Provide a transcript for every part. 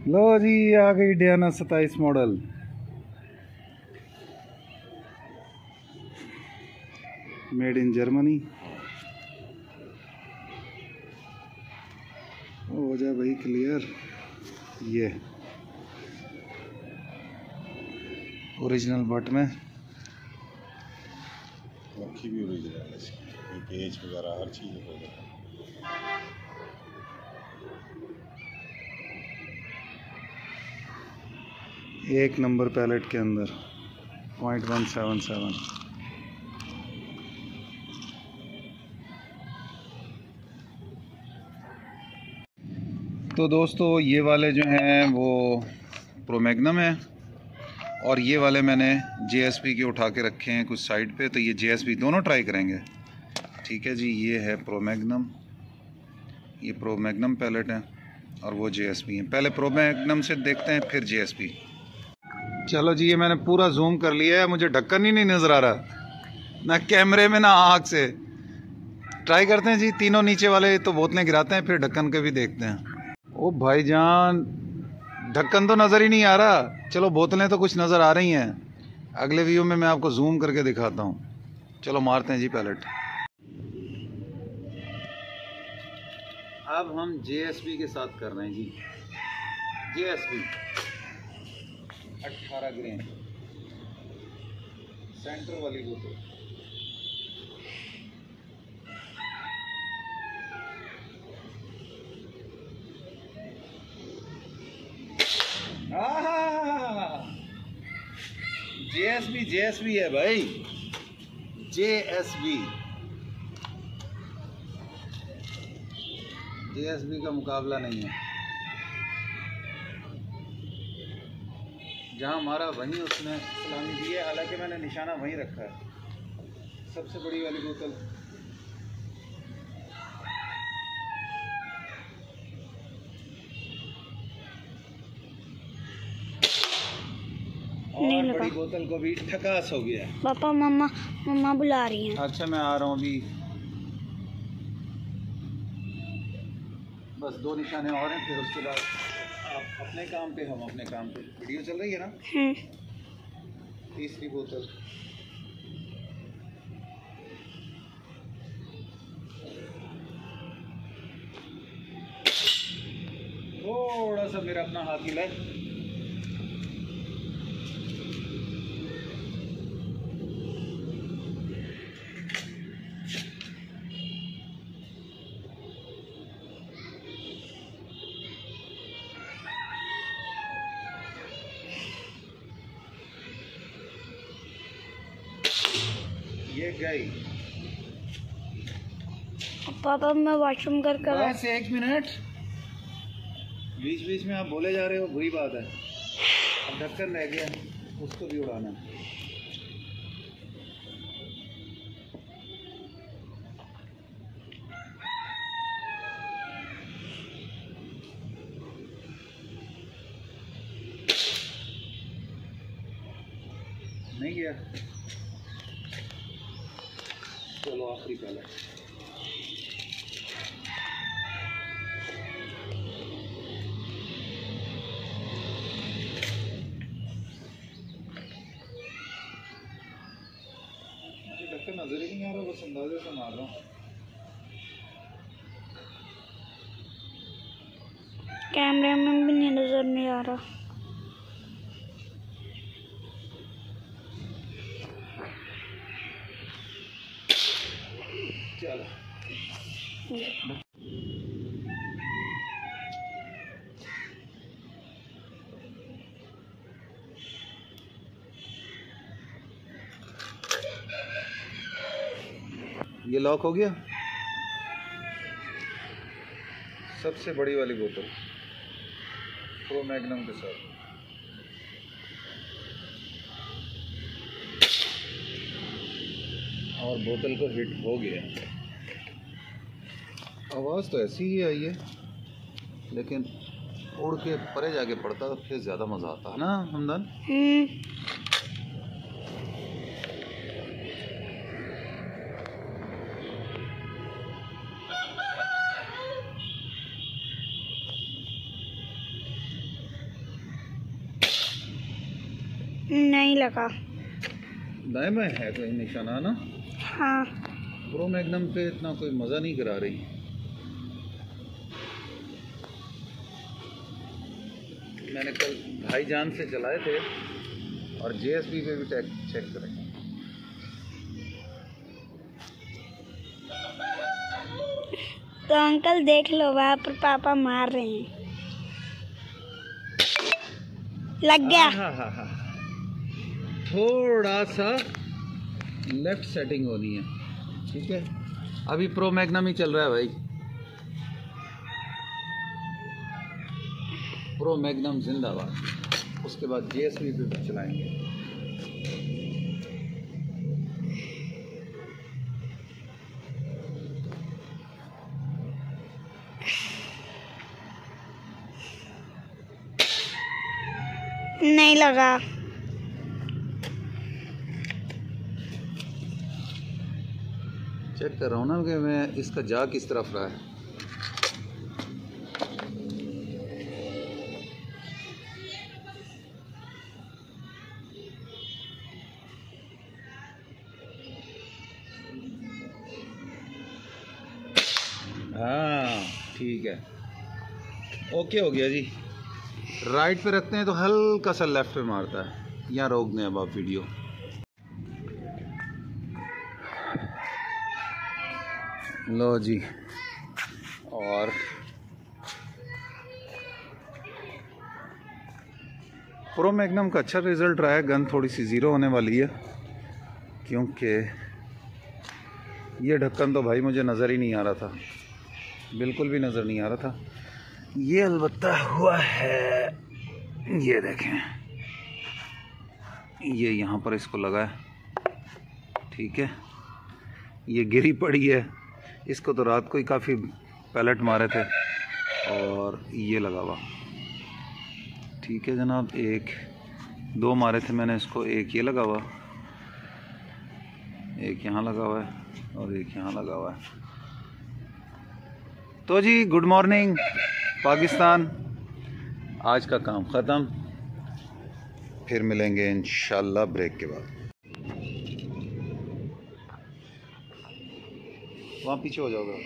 लो जी, आ गई Diana 27 model. Made in Germany. हो जाए भाई क्लियर। ये ओरिजिनल बट में मक्खी भी ओरिजिनल है, इसकी पेज वगैरह हर चीज़ है। एक नंबर पैलेट के अंदर 0.177। तो दोस्तों ये वाले जो हैं वो प्रो मैग्नम है और ये वाले मैंने JSP के उठा के रखे हैं कुछ साइड पे, तो ये JSP दोनों ट्राई करेंगे। ठीक है जी, ये है प्रो मैग्नम, ये प्रो मैग्नम पैलेट है और वो JSP है। पहले प्रो मैग्नम से देखते हैं फिर JSP। चलो जी, ये मैंने पूरा जूम कर लिया है, मुझे ढक्कन ही नहीं नज़र आ रहा ना कैमरे में ना आँख से। ट्राई करते हैं जी, तीनों नीचे वाले तो बोतलें गिराते हैं, फिर ढक्कन के भी देखते हैं। ओ भाईजान, ढक्कन तो नज़र ही नहीं आ रहा। चलो बोतलें तो कुछ नज़र आ रही हैं, अगले व्यू में मैं आपको जूम करके दिखाता हूँ। चलो मारते हैं जी पैलेट। अब हम JSP के साथ कर रहे हैं जी। JSP 18 ग्रेन सेंटर वाली बोतल। JSP है भाई, JSP का मुकाबला नहीं है। जहाँ मारा वहीं उसने सलामी दी है, हालांकि मैंने निशाना वहीं रखा है। सबसे बड़ी वाली बोतल और बड़ी बोतल को भी ठकास हो गया। पापा मम्मा बुला रही हैं। अच्छा मैं आ रहा हूँ अभी, बस 2 निशाने और हैं, फिर उसके बाद आप अपने काम पे, हम अपने काम पे। वीडियो चल रही है ना? तीसरी बोतल थोड़ा सा मेरा अपना हाथ हिला है। ये गई। पापा मैं वॉशरूम कर बस 1 मिनट, बीच बीच में आप बोले जा रहे हो, बुरी बात है। अब ढक्कन रह गया, उसको भी उड़ाना है। नहीं गया, चलो आखिरी पहले। ढक्कन नजर ही नहीं आ रहा, बस अंदाजे से मार रहा हूँ। कैमरे में भी नहीं नजर नहीं आ रहा। चलो ये लॉक हो गया। सबसे बड़ी वाली बोतल प्रो मैग्नम के साथ। और बोतल को हिट हो गया। आवाज़ तो ऐसी ही आई है, लेकिन उड़ के परे जाके पड़ता तो फिर ज़्यादा मज़ा आता है ना हमदन। नहीं लगा। दाएं में है कोई निशाना ना? हाँ। प्रो मैग्नम पे इतना कोई मज़ा नहीं करा रही। मैंने कल भाईजान से चलाए थे और JSP पे भी चेक करें। तो अंकल देख लो, वहाँ पर पापा मार रहे हैं। लग गया। हाँ। थोड़ा सा लेफ्ट सेटिंग होनी है, ठीक है। अभी प्रो मैग्नम ही चल रहा है भाई, प्रो मैग्नम जिंदाबाद। उसके बाद JSP पे भी चलाएंगे। नहीं लगा। चेक कर रहा हूँ ना कि मैं इसका जा किस तरफ रहा है। हाँ ठीक है, ओके हो गया जी। राइट पे रखते हैं तो हल्का सा लेफ्ट पे मारता है। यहाँ रोक दें अब आप वीडियो। लो जी, और प्रो मैग्नम का अच्छा रिज़ल्ट रहा है। गन थोड़ी सी ज़ीरो होने वाली है क्योंकि ये ढक्कन तो भाई मुझे नज़र ही नहीं आ रहा था, बिल्कुल भी नज़र नहीं आ रहा था। ये अलबत्ता हुआ है, ये देखें, ये यहाँ पर इसको लगा है, ठीक है। ये गिरी पड़ी है, इसको तो रात को ही काफ़ी पैलेट मारे थे और ये लगा हुआ, ठीक है जनाब। एक दो मारे थे मैंने इसको, एक ये लगा हुआ, एक यहाँ लगा हुआ है और एक यहाँ लगा हुआ है। तो जी गुड मॉर्निंग पाकिस्तान, आज का काम ख़त्म, फिर मिलेंगे इंशाल्लाह ब्रेक के बाद। वहाँ पीछे हो जाओगे,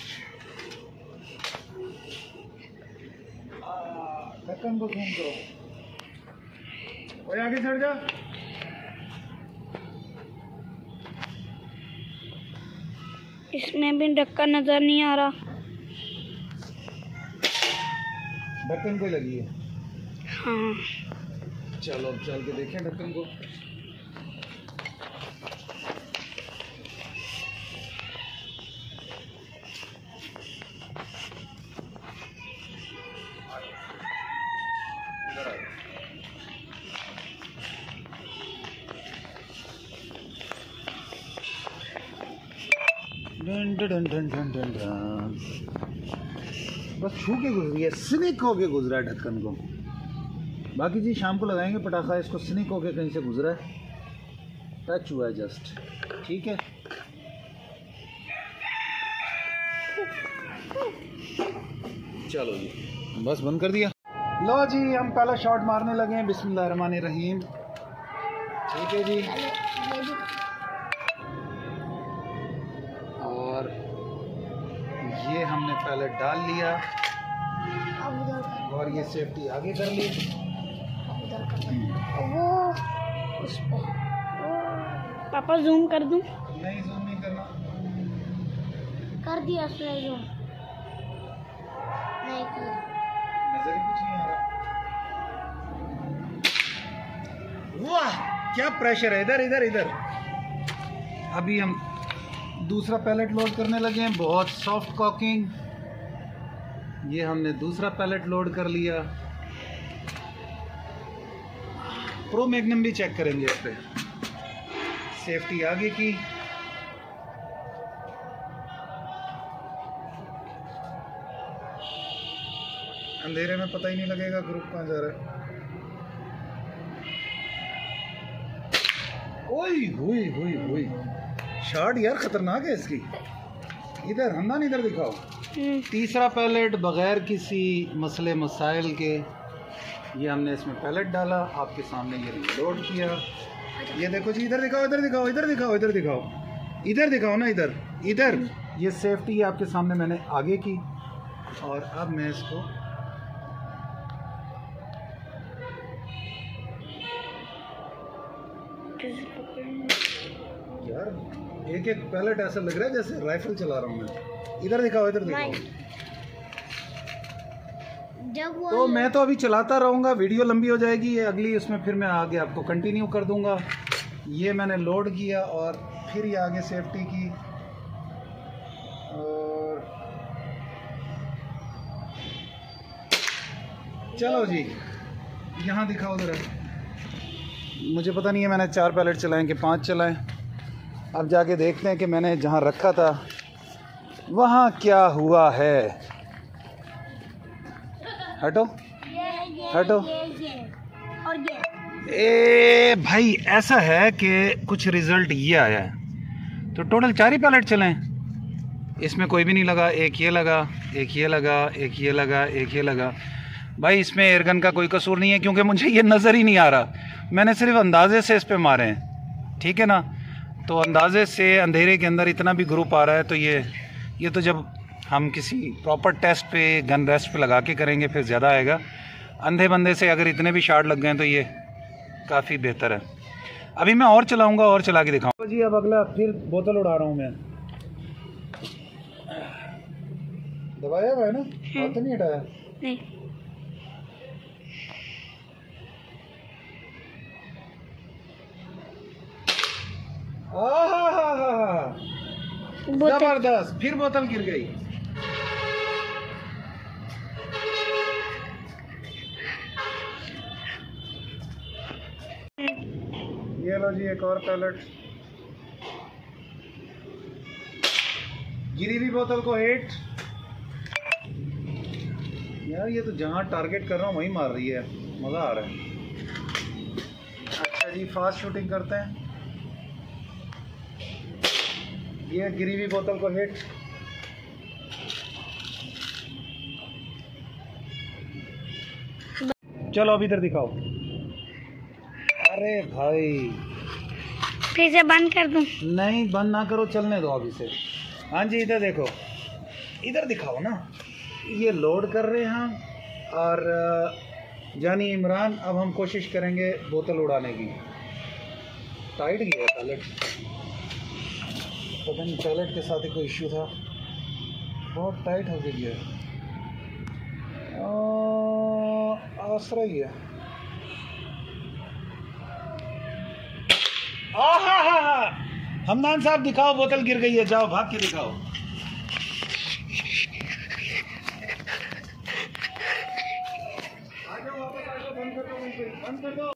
ढक्कन को घूम करो, ओए आगे चढ़ जा। इसमें भी ढक्कन नजर नहीं आ रहा। ढक्कन को लगी है। हाँ। चलो अब चल के देखें ढक्कन को। Done done done done done done. बस छू के गुजरी है, स्निक होके गुजरा है ढक्कन को। बाकी जी शाम को लगाएंगे पटाखा, इसको स्निक होके कहीं से गुजरा है, टच हुआ है जस्ट, ठीक है। चलो जी बस बंद कर दिया। लो जी हम पहला शॉट मारने लगे हैं, बिस्मिल्लाहिर्रहमानिर्रहीम, ठीक है जी। और ये हमने पहले डाल लिया और ये सेफ्टी आगे कर ली। वो उस पे पापा जूम कर दूं? नहीं जूम नहीं करना। कर दिया उसने जूम। नहीं किया, नजर ही कुछ नहीं आ रहा। वाह क्या प्रेशर है, इधर इधर इधर। अभी हम दूसरा पैलेट लोड करने लगे हैं, बहुत सॉफ्ट कॉकिंग। ये हमने दूसरा पैलेट लोड कर लिया। प्रो मैग्नम भी चेक करेंगे इस पे, सेफ्टी आगे की। अंधेरे में पता ही नहीं लगेगा ग्रुप कहाँ जा रहा है। ओए हुई हुई हुई, शॉट यार खतरनाक है इसकी। इधर हमदान इधर दिखाओ। तीसरा पैलेट बगैर किसी मसले मसाइल के ये हमने इसमें पैलेट डाला, आपके सामने ये लोड किया। ये देखो जी, इधर दिखाओ, इधर दिखाओ, इधर दिखाओ, इधर दिखाओ, इधर दिखाओ ना, इधर इधर। ये सेफ्टी आपके सामने मैंने आगे की, और अब मैं इसको यार एक एक पैलेट ऐसा लग रहा है जैसे राइफल चला रहा हूँ मैं। इधर दिखाओ, इधर दिखाओ। तो मैं तो अभी चलाता रहूँगा, वीडियो लंबी हो जाएगी ये अगली, उसमें फिर मैं आगे आपको कंटिन्यू कर दूँगा। ये मैंने लोड किया और फिर ये आगे सेफ्टी की, और चलो जी यहाँ दिखाओ ज़रा। मुझे पता नहीं है मैंने 4 पैलेट चलाएं कि 5 चलाएं। अब जाके देखते हैं कि मैंने जहाँ रखा था वहाँ क्या हुआ है। हटो हटो। और ये ए भाई ऐसा है कि कुछ रिजल्ट ये आया है। तो टोटल 4 ही पैलेट चले, इसमें कोई भी नहीं लगा। एक ये लगा, एक ये लगा, एक ये लगा, एक ये लगा। भाई इसमें एयरगन का कोई कसूर नहीं है, क्योंकि मुझे ये नज़र ही नहीं आ रहा। मैंने सिर्फ अंदाजे से इस पे मारे हैं, ठीक है ना। तो अंदाजे से अंधेरे के अंदर इतना भी ग्रुप आ रहा है, तो ये तो जब हम किसी प्रॉपर टेस्ट पे गन रेस्ट पे लगा के करेंगे फिर ज़्यादा आएगा। अंधे बंदे से अगर इतने भी शार्ट लग गए तो ये काफ़ी बेहतर है। अभी मैं और चलाऊंगा और चला के दिखाऊंगा जी। अब अगला फिर बोतल उड़ा रहा हूँ मैं। दबाया हुआ है ना, हाथ तो नहीं हटाया? नहीं। जबरदस्त, फिर बोतल गिर गई। ये लो जी एक और पैलेट। गिरी भी बोतल को हिट। यार ये तो जहाँ टारगेट कर रहा हूँ वहीं मार रही है, मज़ा आ रहा है। अच्छा जी फास्ट शूटिंग करते हैं। ये गिरी हुई बोतल को हिट। चलो अब इधर दिखाओ। अरे भाई फिर से बंद कर दूं? नहीं बंद ना करो, चलने दो अभी से। हाँ जी इधर देखो, इधर दिखाओ ना। ये लोड कर रहे हैं हम, और जानी इमरान अब हम कोशिश करेंगे बोतल उड़ाने की। टाइट गया पैलेट, पता नहीं पैलेट के साथ ही कोई इश्यू था, बहुत टाइट हो गया। आसरा ही है। हमदान साहब दिखाओ, बोतल गिर गई है, जाओ भाग के दिखाओ। आ जाओ वापस आ जाओ, बंद कर दो, बंद कर दो।